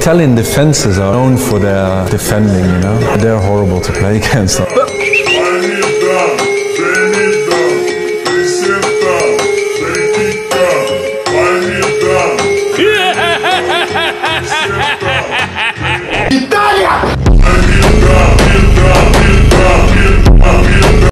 Italian defenses are known for their defending, you know. They're horrible to play against.